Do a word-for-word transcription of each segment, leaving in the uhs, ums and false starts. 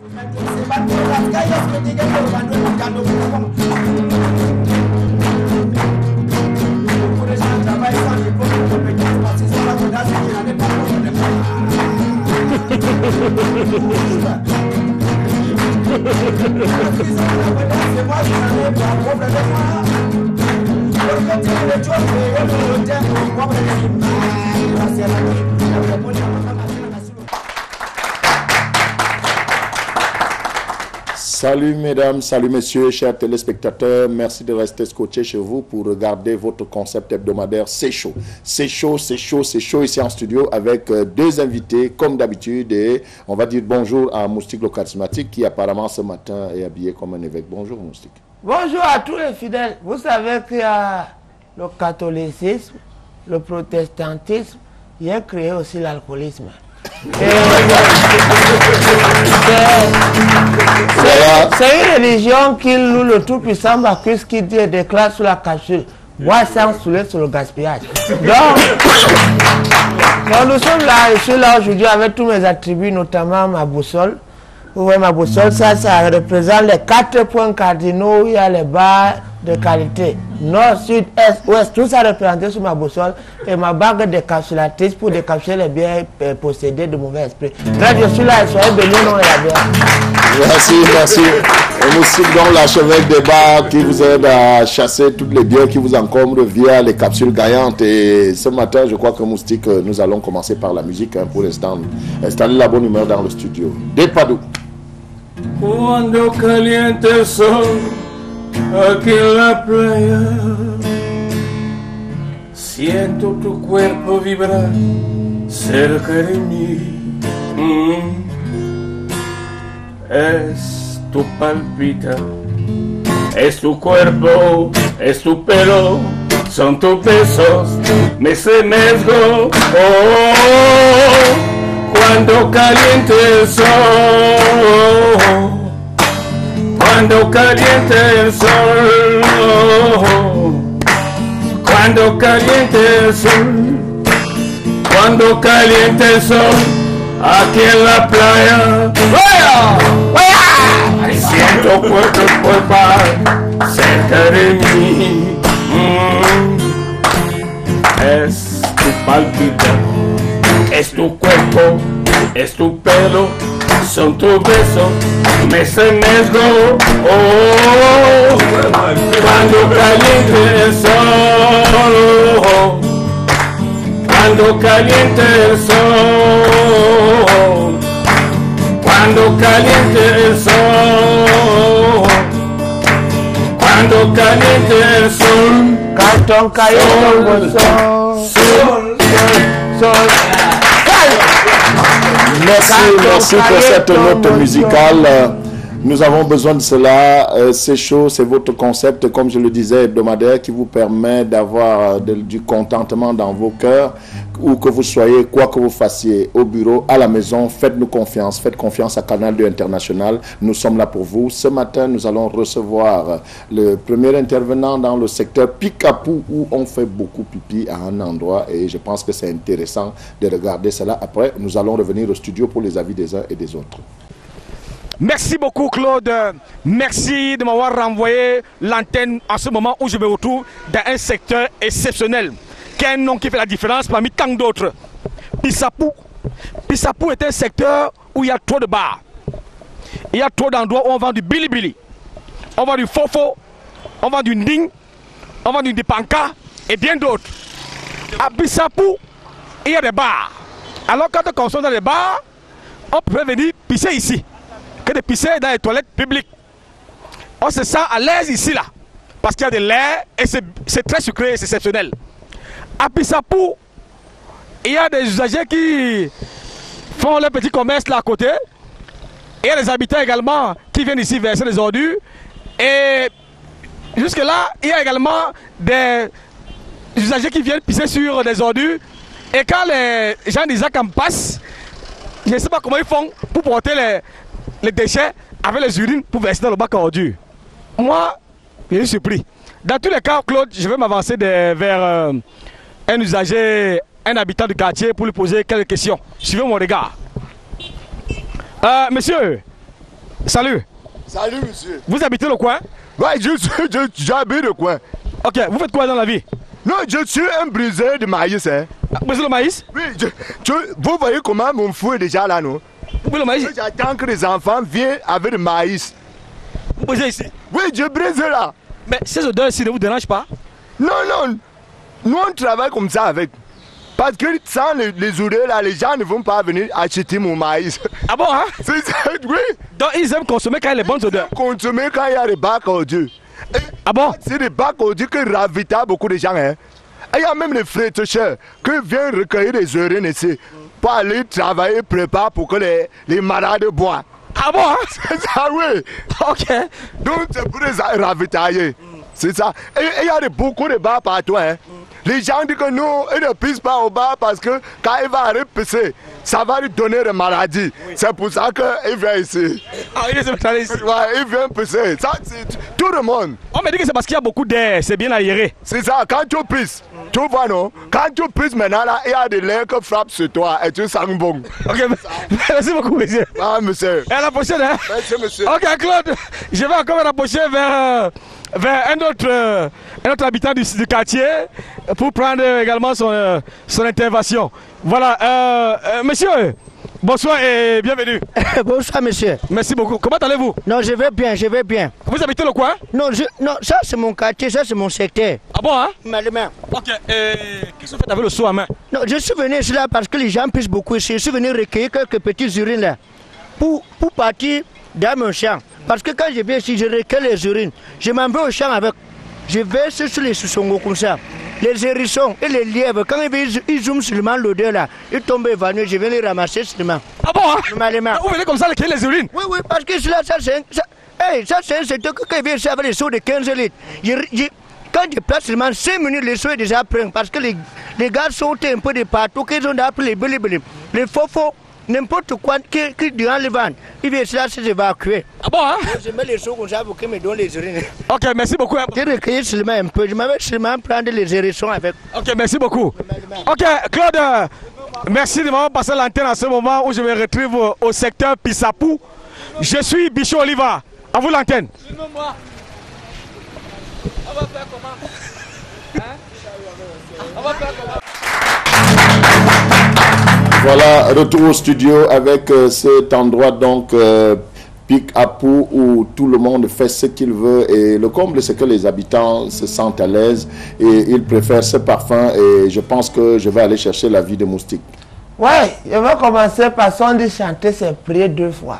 Salut mesdames, salut messieurs, chers téléspectateurs, merci de rester scotchés chez vous pour regarder votre concept hebdomadaire C'est chaud. C'est chaud, c'est chaud, c'est chaud ici en studio avec deux invités comme d'habitude et on va dire bonjour à Moustique le charismatique qui apparemment ce matin est habillé comme un évêque. Bonjour Moustique. Bonjour à tous les fidèles. Vous savez qu'il y a le catholicisme, le protestantisme, il a créé aussi l'alcoolisme. C'est une religion qui loue le tout-puissant Bacchus qui dit et déclare sous la capsule boire sans saouler sur le gaspillage. Donc, donc nous sommes là, je suis là aujourd'hui avec tous mes attributs, notamment ma boussole. Vous voyez ma boussole, ça, ça représente les quatre points cardinaux où il y a les barres de qualité. Nord, sud, est, ouest, tout ça représenté sur ma boussole et ma bague décapsulatrice pour décapsuler les biens possédés de mauvais esprits. Là, je suis là et soyez bénis, non, et la bière. Merci, merci. Et Moustique, donc l'archevêque des bars qui vous aide à chasser toutes les biens qui vous encombrent via les capsules gaillantes. Et ce matin, je crois que Moustique, nous allons commencer par la musique hein, pour l'instant. Installer la bonne humeur dans le studio. Des Pados. Cuando caliente el sol aquí en la playa, siento tu cuerpo vibrar cerca de mí. Mm. Es tu palpita, es tu cuerpo, es tu pelo, son tus besos, me estremezco. Oh, cuando caliente el sol, cuando caliente el sol, cuando caliente el sol, cuando caliente el sol, aquí en la playa, ¡vaya! Siento cuerpo por par cerca de mí. Mm. Es tu palpita, es tu cuerpo, es tu pelo, son tus besos, me estremezco. Oh, cuando caliente el sol, cuando caliente el sol, cuando caliente el sol, cuando caliente el sol, cartón cayendo el sol, sol, sol. Merci, merci pour cette note musicale. Nous avons besoin de cela. Euh, c'est chaud, c'est votre concept, comme je le disais, hebdomadaire, qui vous permet d'avoir de, du contentement dans vos cœurs, où que vous soyez, quoi que vous fassiez, au bureau, à la maison. Faites-nous confiance, faites confiance à Canal deux International. Nous sommes là pour vous. Ce matin, nous allons recevoir le premier intervenant dans le secteur Picapou, où on fait beaucoup pipi à un endroit, et je pense que c'est intéressant de regarder cela. Après, nous allons revenir au studio pour les avis des uns et des autres. Merci beaucoup Claude, merci de m'avoir renvoyé l'antenne en ce moment où je me retrouve dans un secteur exceptionnel, qui a un nom qui fait la différence parmi tant d'autres. Pissapou. Pissapou est un secteur où il y a trop de bars. Il y a trop d'endroits où on vend du bilibili, on vend du fofo, on vend du nding, on vend du dipanka et bien d'autres. À Pissapou, il y a des bars. Alors quand on consomme dans les bars, on peut venir pisser ici que de pisser dans les toilettes publiques. On se sent à l'aise ici là, parce qu'il y a de l'air et c'est très sucré et c'est exceptionnel. À Pissapou, il y a des usagers qui font leur petit commerce là à côté. Et il y a des habitants également qui viennent ici verser des ordures. Et jusque là, il y a également des usagers qui viennent pisser sur des ordures. Et quand les gens d'Isaac en passent, je ne sais pas comment ils font pour porter les les déchets avec les urines pour verser dans le bac à ordures. Moi, je suis surpris. Dans tous les cas, Claude, je vais m'avancer vers euh, un usager, un habitant du quartier pour lui poser quelques questions. Suivez mon regard. Euh, monsieur, Salut. Salut, monsieur. Vous habitez le coin? Ouais, je suis, j'habite le coin. Ok, vous faites quoi dans la vie? Non, je suis un briseur de maïs, hein. Ah, briseur de maïs? Oui, je, je, vous voyez comment mon fou est déjà là, non? Vous brisez le maïs? J'attends que les enfants viennent avec le maïs. Vous brisez ici? Oui, je brise là. Mais ces odeurs-ci ne vous dérangent pas? Non, non. Nous, on travaille comme ça avec. Parce que sans les, les odeurs là, les gens ne vont pas venir acheter mon maïs. Ah bon, hein? C'est ça, oui. Donc ils aiment consommer quand il y a les bonnes odeurs? Consommer quand il y a des bacs odieux. Ah bon? C'est des bacs odieux qui ravitaillent beaucoup de gens, hein. Et il y a même les frétcheurs qui viennent recueillir des urines ici pour aller travailler, préparer pour que les, les malades boivent. Ah bon, hein? C'est ça, oui. Ok. Donc c'est pour les ravitailler. C'est ça. Et il y a de, beaucoup de bars partout, hein. Les gens disent que non, ils ne pissent pas au bar parce que quand il va aller pisser, ça va lui donner des maladies. Oui. C'est pour ça qu'il vient ici. Ah, il est ici. Ouais, il vient pisser. Ça, c'est tout le monde. On me dit que c'est parce qu'il y a beaucoup d'air, c'est bien aéré. C'est ça, quand tu pisses, tu vois non? Quand tu pisses maintenant, là, il y a de l'air qui frappe sur toi et tu sens bon. Ok, merci beaucoup, monsieur. Ah, monsieur. Et à la prochaine, hein? Merci, monsieur. Ok, Claude, je vais encore me rapprocher vers, euh, vers un, autre, euh, un autre habitant du, du quartier pour prendre également son, euh, son intervention. Voilà, euh, euh, monsieur, bonsoir et bienvenue. Bonsoir, monsieur. Merci beaucoup. Comment allez-vous? Non, je vais bien, je vais bien. Vous habitez le coin? Non, je, non, ça c'est mon quartier, ça c'est mon secteur. Ah bon, hein? Malheureusement. Ok, et qu'est-ce que vous faites avec le seau à main? Non, je suis venu ici là parce que les gens pissent beaucoup ici. Je suis venu recueillir quelques petites urines là pour, pour partir dans mon champ. Parce que quand je viens ici, je recueille les urines. Je m'en vais au champ avec. Je verse sur les sous-songos comme ça. Les hérissons et les lièvres, quand ils, ils zooment seulement l'odeur là, ils tombent évanouis, je viens les ramasser seulement. Ah bon, hein? Normalement. Vous venez comme ça recueillir les urines? Oui, oui, parce que cela, ça c'est un... Ça, hey, ça c'est un secteur que quand il vient ici avec les seaux de quinze litres, je, je, quand je place seulement cinq minutes, les seaux est déjà prêts. Parce que les, les gars sautent un peu de partout, qu'ils ont appelé les belibélim, les faux-faux. N'importe quoi qui, qui durant le vent, il vient là, c'est évacué. Ah bon, hein? Je mets les seaux comme ça pour qu'ils me donnent les urines. Ok, merci beaucoup. Je recueille seulement un peu, je m'avais seulement prendre les hérissons avec. Ok, merci beaucoup. Ok, Claude, merci de m'avoir passé l'antenne à ce moment où je me retrouve au secteur Pissapou. Je suis Bichot Oliva. À vous l'antenne. Moi. On va faire comment? Hein? On va faire comment? Voilà, retour au studio avec euh, cet endroit donc euh, Pic à Pou où tout le monde fait ce qu'il veut et le comble c'est que les habitants se sentent à l'aise et ils préfèrent ce parfum et je pense que je vais aller chercher la vie de moustique. Ouais, je vais commencer par son de chanter ses prières deux fois.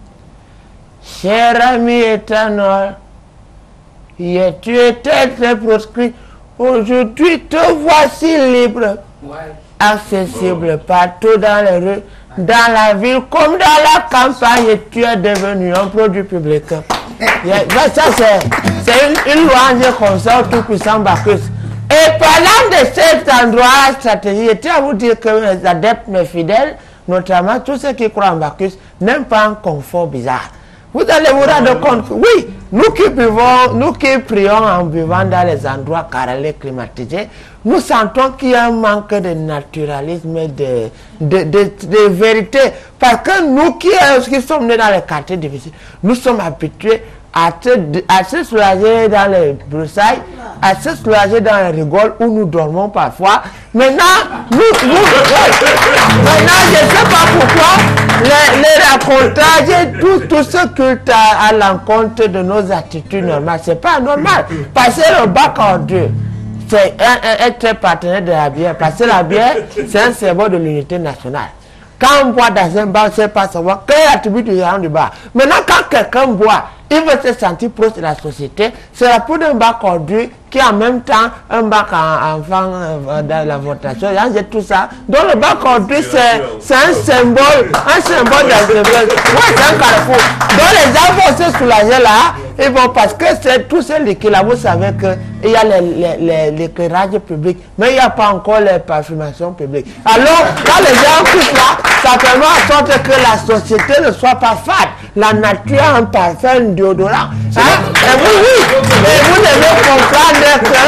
Cher ami éternel, hier tu étais très proscrit, aujourd'hui te voici libre. Ouais. Accessible partout dans les rues, dans la ville comme dans la campagne, tu es devenu un produit public. Yeah, ça c'est une, une louange comme ça au tout-puissant Bacchus. Et parlant de cet endroit stratégique, je tiens à vous dire que les adeptes, mes fidèles, notamment tous ceux qui croient en Bacchus, n'aiment pas un confort bizarre. Vous allez vous rendre compte que oui, nous qui buvons, nous qui prions en buvant dans les endroits carrelés climatisés, nous sentons qu'il y a un manque de naturalisme et de, de, de, de vérité. Parce que nous qui, qui sommes nés dans les quartiers difficiles, nous sommes habitués à se, à se soulager dans les broussailles, à se soulager dans les rigoles où nous dormons parfois. Maintenant, nous, nous maintenant je ne sais pas pourquoi les, les racontages et tout, tout ce culte à, à l'encontre de nos attitudes normales, c'est pas normal. Passer le bac en deux, c'est être partenaire de la bière. Passer la bière, c'est un symbole de l'unité nationale. Quand on boit dans un bar, on ne sait pas savoir quel attribut du gérant du bar. Maintenant, quand quelqu'un boit, il veut se sentir proche de la société. C'est la peau d'un bac conduit qui en même temps un bac en enfant euh, dans la votation. Il y a tout ça. Donc le bac conduit, c'est un symbole, un symbole d'assemblée. Oui, c'est un carrefour. Donc les gens vont se soulager là. Ils vont parce que c'est tout ce liquide-là. Vous savez qu'il y a l'éclairage public, mais il n'y a pas encore les parfumations publiques. Alors, quand les gens quittent là, ça permet en sorte que la société ne soit pas fade. La nature a un parfum déodorant. Hein? Et vous, oui, et vous devez comprendre que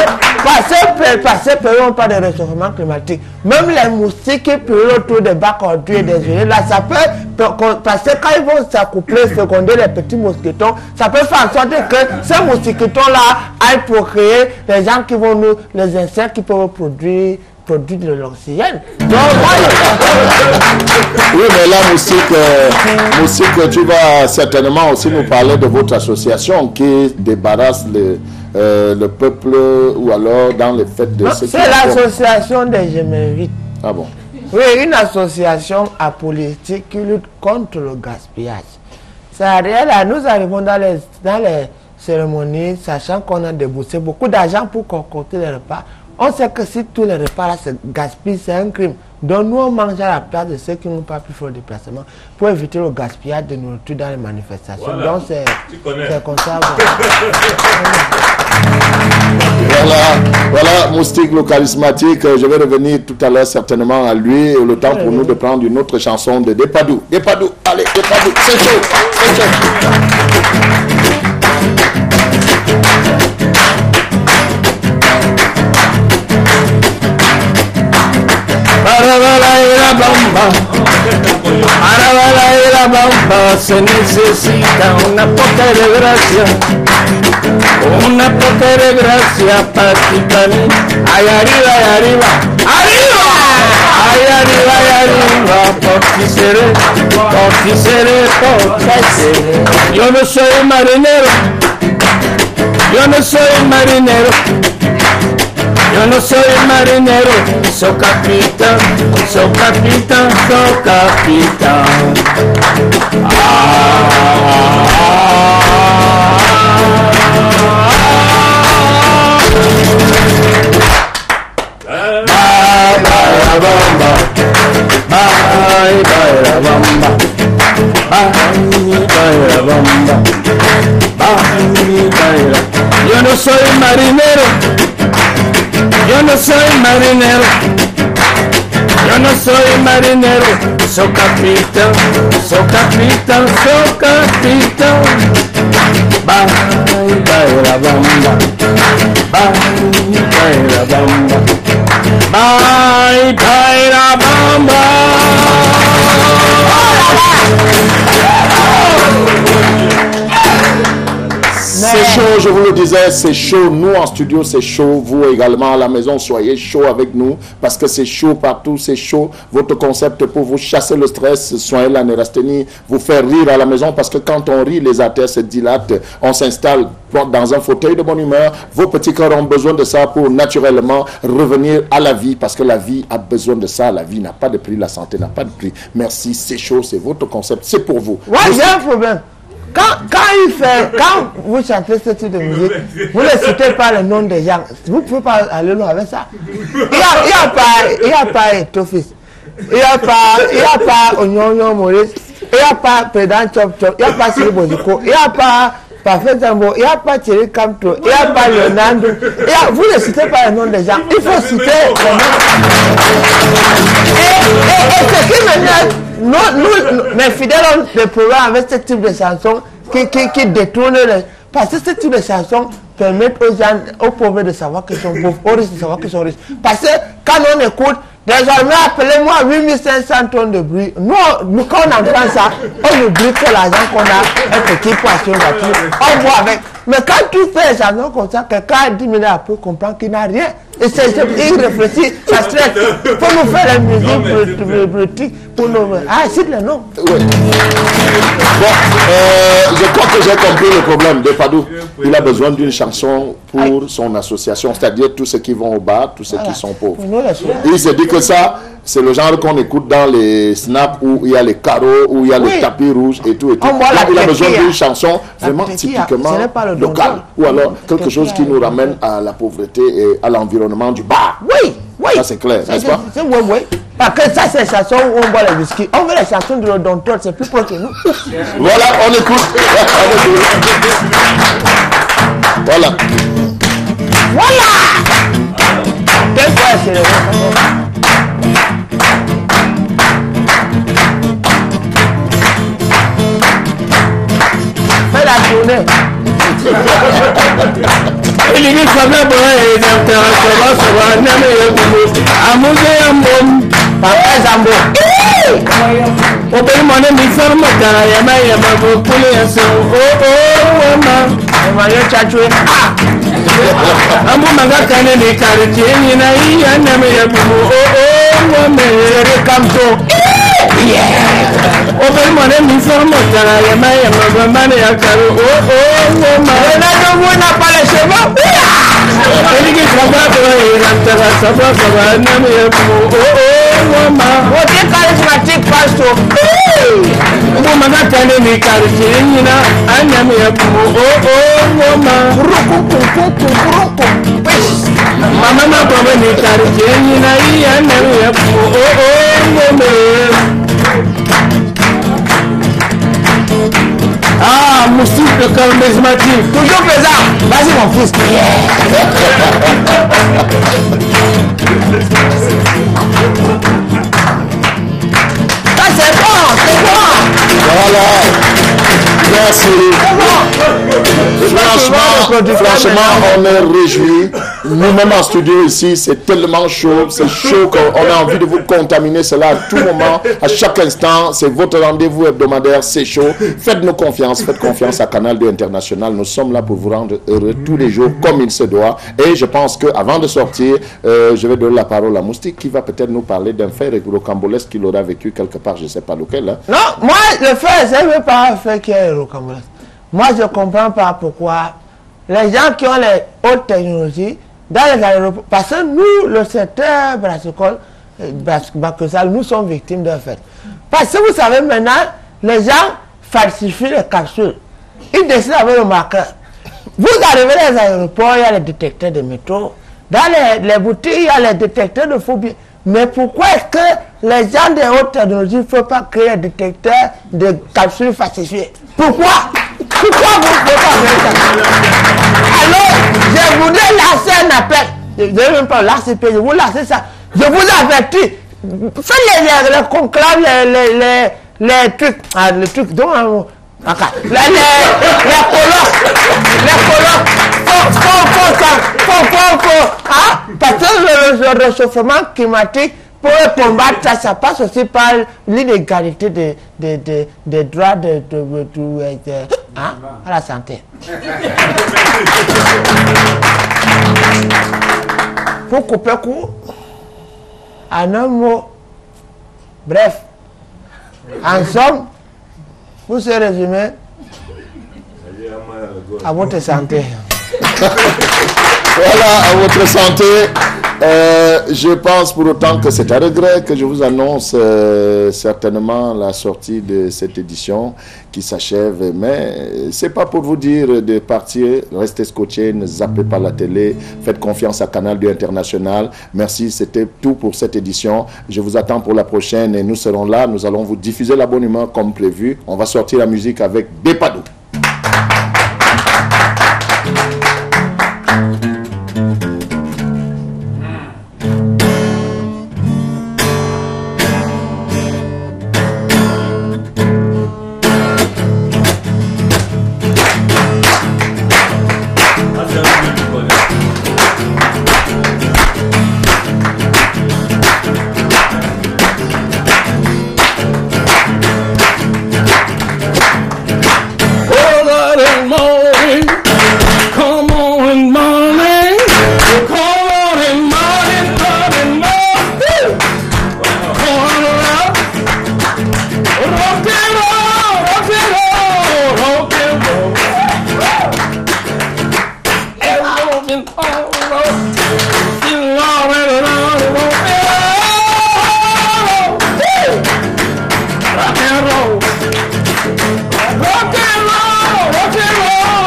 Parce que on parle de réchauffement climatique. Même les moustiques qui pleurent autour des bacs ordures et des urines, là, ça peut, parce que quand ils vont s'accoupler, féconder les petits mosquitons, ça peut faire en sorte que ces mosquitons-là aillent pour créer les gens qui vont nous, les insectes qui peuvent produire produit de l'oxygène. Donc, oui, mais là, Moustique, euh, Moustique, tu vas certainement aussi nous parler de votre association qui débarrasse le, euh, le peuple ou alors dans les fêtes de... C'est l'association des Gémérites. Ah bon? Oui, une association apolitique qui lutte contre le gaspillage. Ça là, nous arrivons dans les, dans les cérémonies, sachant qu'on a déboursé beaucoup d'argent pour concocter les repas. On sait que si tous les repas là se gaspillent, c'est un crime. Donc nous on mange à la place de ceux qui n'ont pas pu faire le déplacement pour éviter le gaspillage de nourriture dans les manifestations. Voilà. Donc c'est comme ça. Voilà, voilà, Moustique le charismatique. Je vais revenir tout à l'heure certainement à lui. Et le temps pour nous de prendre une autre chanson de Depadou. Depadou, allez, Depadou, c'est chaud, c'est chaud. Bamba, Arabala y la bamba, se necesita una poca de gracia, una poca de gracia para ti, para mí. Ay arriba, ay arriba, arriba, ay arriba, ay arriba, por ti seré, por ti seré, por ti seré. Yo no soy marinero, yo no soy marinero. Yo no soy marinero, soy capitán, soy capitán, soy capitán. Ah, bye, bye, bamba, bye, bye, bamba, bye, bye, bamba, bye, bye. Yo no soy marinero. Yo no soy marinero, yo no soy marinero, soy capitán, soy capitán, soy capitán. Bye, bye, la bamba, bye, bye, la bamba, bye, bye, la bamba. C'est chaud, je vous le disais, c'est chaud. Nous en studio, c'est chaud. Vous également à la maison, soyez chaud avec nous parce que c'est chaud partout, c'est chaud. Votre concept pour vous chasser le stress, soyez la nérasthénie, vous faire rire à la maison parce que quand on rit, les artères se dilatent, on s'installe dans un fauteuil de bonne humeur. Vos petits cœurs ont besoin de ça pour naturellement revenir à la vie parce que la vie a besoin de ça. La vie n'a pas de prix, la santé n'a pas de prix. Merci, c'est chaud, c'est votre concept, c'est pour vous. Ouais, j'ai un problème. Quand, quand il fait, quand vous chantez ce type de musique, vous ne citez pas le nom des gens. Vous ne pouvez pas aller loin avec ça. Il n'y a, il y a pas, il y a pas Etofis. Il n'y a pas, il n'y a pas Onyonyo Maurice. Il n'y a pas Président Chop Chop. Il n'y a pas Siri Boziko. Il n'y a pas Parfait Zambo. Il n'y a pas Thierry Camto. Il n'y a pas Leonardo. Vous ne citez pas le nom des gens. Il faut citer le nom. Et, et, et ce qui me Nous, nous, mes fidèles ont des problèmes avec ce type de chansons qui, qui, qui détournent les... Parce que ce type de chansons permettent aux gens, aux pauvres de savoir qu'ils sont pauvres, aux riches de savoir qu'ils sont riches. Parce que quand on écoute, désormais, appelez-moi huit mille cinq cents tonnes de bruit. Nous, nous, quand on entend ça, on oublie que l'argent qu'on a, un petit poisson voiture, on voit avec. Mais quand tu fais des chansons comme ça, quelqu'un a dix minutes après comprend qu'il n'a rien. Et c'est, il réfléchit, ça stresse. Pour nous faire la musique politique, pour nous... Ah, cite le nom. Oui. Bon, euh, je crois que j'ai compris le problème de Padou. Il a besoin d'une chanson pour son association, c'est-à-dire tous ceux qui vont au bar, tous ceux voilà. qui sont pauvres. Il se dit que ça, c'est le genre qu'on écoute dans les snaps où il y a les carreaux, où il y a oui. les tapis rouges et tout. Et tout. Il a besoin d'une chanson vraiment typiquement locale. Ou alors quelque chose qui nous ramène à la pauvreté et à l'environnement du bar. Oui, oui. Ça c'est clair, n'est-ce pas? C'est oui, oui. Parce que ça c'est les chansons où on boit le whisky. On veut les chansons de l'odonteur, c'est plus proche que nous. Voilà, on écoute. Voilà. Voilà. Quelle fois c'est le Fais la tournée. Iligi sabla boy zamta soba soba name yabu amuze ambom papa zambo Open money mi farma ta yama yama bo pule yaso oh oh mama ma yo chachwe amu manga kane ni karje ni na iya name yabu oh oh mama re kamto Open money mi farma ta yama yama bo mane yakaru oh oh mama na no bona pale sheba Iligi sabla boy zamta soba soba name yabu oh oh mama What is charismatic pastor? Mo maga tane mi karje nyina anya me yabu oh oh mama Mama ma baba mi karje nyina iya anya me yabu oh oh mama Ah, musique de charismatique. Toujours présent. Vas-y mon fils. Ah, c'est bon, c'est bon. Voilà. Merci. Franchement, franchement, on est réjouis. Nous-mêmes en studio ici, c'est tellement chaud. C'est chaud qu'on a envie de vous contaminer cela à tout moment, à chaque instant. C'est votre rendez-vous hebdomadaire, c'est chaud. Faites-nous confiance, faites confiance à Canal deux International. Nous sommes là pour vous rendre heureux tous les jours comme il se doit. Et je pense qu'avant de sortir, euh, je vais donner la parole à Moustique qui va peut-être nous parler d'un fait rocambolesque qu'il aura vécu quelque part, je ne sais pas lequel. Hein. Non, moi, le fait, ce n'est pas un fait qui est rocambolesque. Moi, je ne comprends pas pourquoi les gens qui ont les hautes technologies, dans les aéroports, parce que nous, le secteur brassicole, Bac-Sal, nous sommes victimes d'un fait. Parce que vous savez maintenant, les gens falsifient les capsules. Ils décident avec le marqueur. Vous arrivez dans les aéroports, il y a les détecteurs de métaux. Dans les, les boutiques, il y a les détecteurs de faux billets. Mais pourquoi est-ce que les gens de haute technologie ne font pas créer un détecteur de capsules falsifiées? Pourquoi? Pourquoi vous ne faites pas faire ça? Alors, je voudrais lancer un appel. Je ne vais même pas lancer, je vous lancer ça. Je vous avertis. Faites les, les, les conclaves, les, les, les, les trucs. Ah, les trucs, donc, okay. les, les, les colloques. Les colloques. Faut, faut, faut, ça. Faut, faut, faut. Hein? Parce que le, le réchauffement climatique, pour combattre ça, ça passe aussi par l'inégalité des de, de, de droits de, de, de, de, de, hein? À la santé. Pour couper court, en un mot, bref, en somme, pour se résumer, à votre santé. Voilà, à votre santé. Euh, je pense pour autant que c'est à regret que je vous annonce euh, certainement la sortie de cette édition qui s'achève. Mais c'est pas pour vous dire de partir, restez scotchés, ne zappez pas la télé, faites confiance à Canal deux International. Merci, c'était tout pour cette édition. Je vous attends pour la prochaine et nous serons là. Nous allons vous diffuser la bonne humeur comme prévu. On va sortir la musique avec Bepadou. Rock and roll, rock and roll, rock and roll.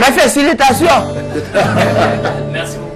félicitations. Merci beaucoup.